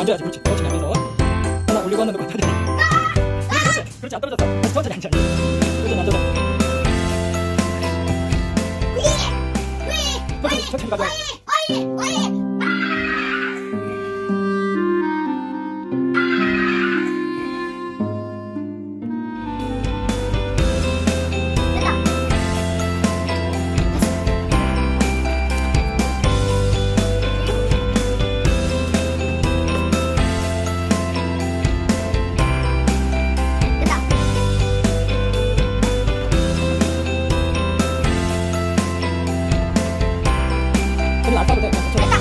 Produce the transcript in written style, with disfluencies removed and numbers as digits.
앉아야지. 그렇지. 그렇지. 앉아서 하나 올리고 하나 놓고 그렇지. 그렇지. 안 떨어졌어. 다시 천천히 앉아. 천천히 앉아서 천천히 가자. 안 싸도 돼.